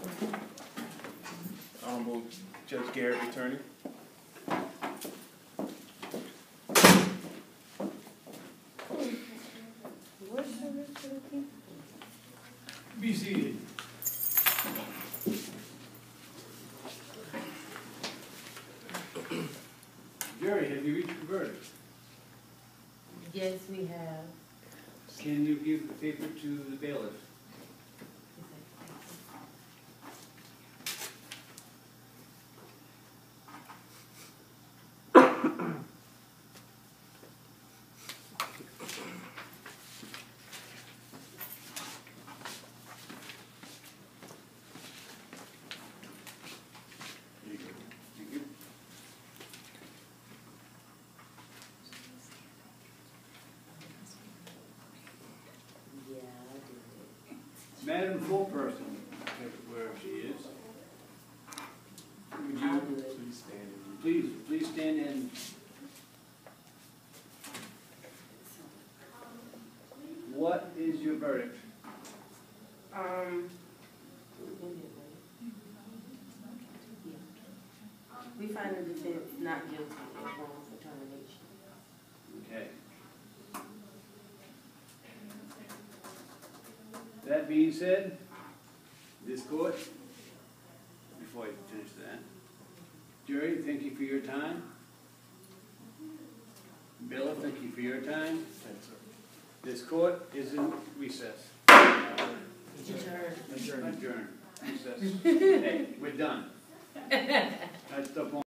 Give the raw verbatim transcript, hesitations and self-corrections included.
Honorable Judge Garrett returning. Be seated. Jerry, have you reached a verdict? Yes, we have. Can you give the paper to the bailiff? Thank you. Yeah, I did. Madam Fullperson, where she is, would I'll you do it. Please stand. please, please stand and what is your verdict? Um. We find the defense not guilty of wrongful termination. Okay. That being said, this court, before you finish that, Jerry, thank you for your time. Bill, thank you for your time. Thanks, sir. This court is in recess. Adjourn. Adjourned. Adjourn. Recess. Hey, we're done. That's the point.